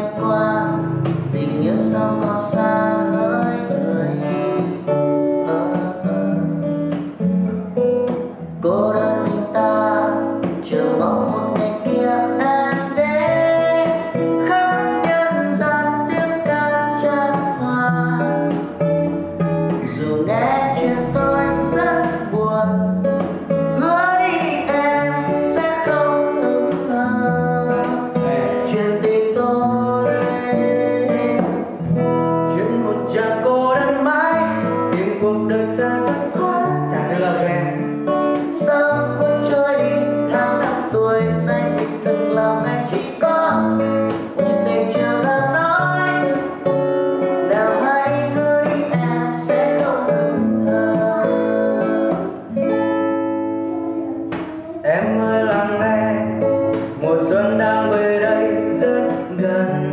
qua, tình yêu sao còn xa hỡi người. Cô đơn mình ta chờ mong một ngày kia em đến, khắp nhân gian tiếng ca chan hòa. Dù nghe chuyện tôi rất buồn, hứa đi em sẽ không hững hờ. Chuyện tình tôi, chuyện một chàng cô đơn mãi tìm cuộc đời xa rất quá. Trả lời lời em sao cuốn trôi đi tháng năm tuổi xanh, bình thường lòng anh chỉ có một chuyện tình chưa ra nói. Nào hãy hứa đi em sẽ không hững hờ. Em ơi lắng nghe, mùa xuân đang về đây rất gần.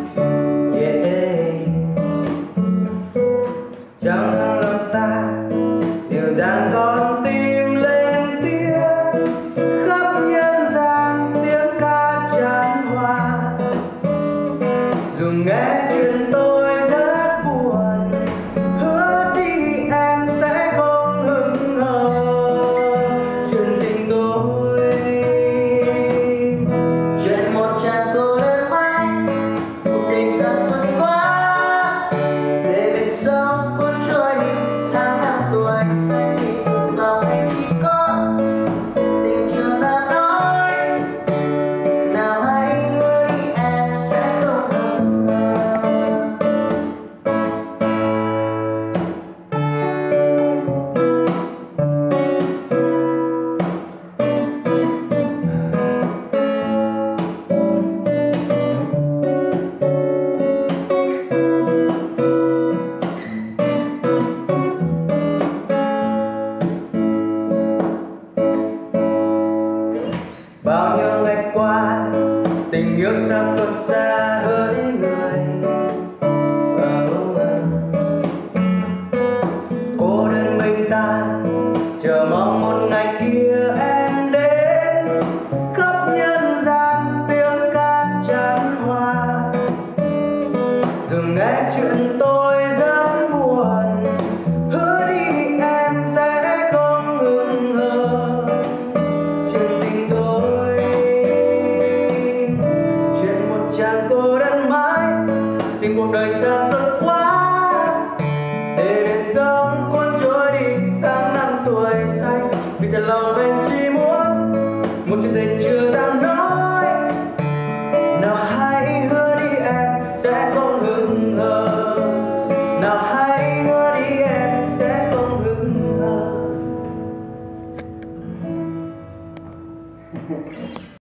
Trong nắng lòng ta dịu dàng con tim lên tiếng, khắp nhân gian tiếng ca chan hòa. Dù nghe chuyện tôi rất buồn, hứa đi em sẽ không hững hờ. Chuyện tình tôi, chuyện một chàng cô đơn mãi, cuộc tình xa xôi quá. Để biển sông cuốn trôi đi tháng năm tuổi xanh, thì cuộc lòng anh chỉ có tình chưa ra nói. Nào hãy hứa đi em sẽ không hững hờ. Bao nhiêu ngày qua tình yêu sao còn xa hỡi người. Cô đơn mình ta chờ mong một ngày kia em đến, khắp nhân gian tiếng ca chan hòa. Dù nghe chuyện tôi rất buồn, hứa đi em sẽ không hững hờ. Chuyện tình tôi, chuyện một chàng cô đơn mãi tìm cuộc đời xa xôi quá. Để biển sông cuốn trôi đi tháng năm tuổi xanh, vì thật lòng anh